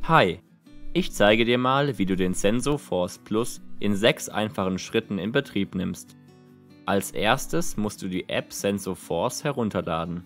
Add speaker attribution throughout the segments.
Speaker 1: Hi, ich zeige dir mal, wie du den SensoForce Plus in 6 einfachen Schritten in Betrieb nimmst. Als erstes musst du die App SensoForce herunterladen.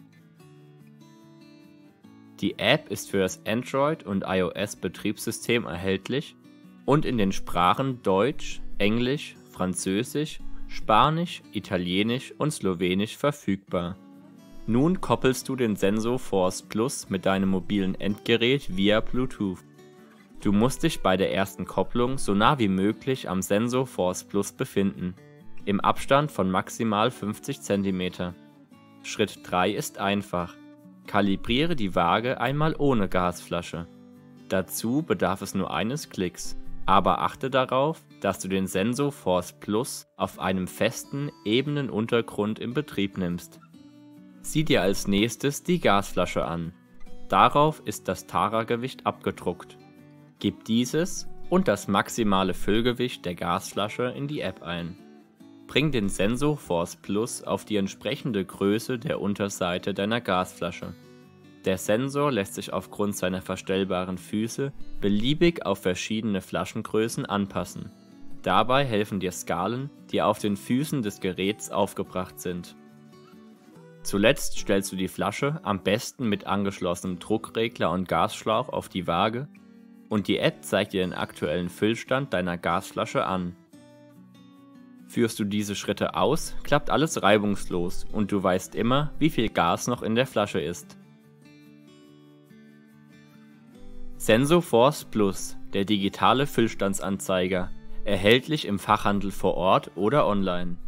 Speaker 1: Die App ist für das Android- und iOS-Betriebssystem erhältlich und in den Sprachen Deutsch, Englisch, Französisch, Spanisch, Italienisch und Slowenisch verfügbar. Nun koppelst du den SensoForce Plus mit deinem mobilen Endgerät via Bluetooth. Du musst dich bei der ersten Kopplung so nah wie möglich am SensoForce Plus befinden, im Abstand von maximal 50 cm. Schritt 3 ist einfach. Kalibriere die Waage einmal ohne Gasflasche. Dazu bedarf es nur eines Klicks, aber achte darauf, dass du den SensoForce Plus auf einem festen, ebenen Untergrund in Betrieb nimmst. Sieh dir als nächstes die Gasflasche an. Darauf ist das Tara-Gewicht abgedruckt. Gib dieses und das maximale Füllgewicht der Gasflasche in die App ein. Bring den SensoForce Plus auf die entsprechende Größe der Unterseite deiner Gasflasche. Der Sensor lässt sich aufgrund seiner verstellbaren Füße beliebig auf verschiedene Flaschengrößen anpassen. Dabei helfen dir Skalen, die auf den Füßen des Geräts aufgebracht sind. Zuletzt stellst du die Flasche am besten mit angeschlossenem Druckregler und Gasschlauch auf die Waage und die App zeigt dir den aktuellen Füllstand deiner Gasflasche an. Führst du diese Schritte aus, klappt alles reibungslos und du weißt immer, wie viel Gas noch in der Flasche ist. SensoForce Plus, der digitale Füllstandsanzeiger, erhältlich im Fachhandel vor Ort oder online.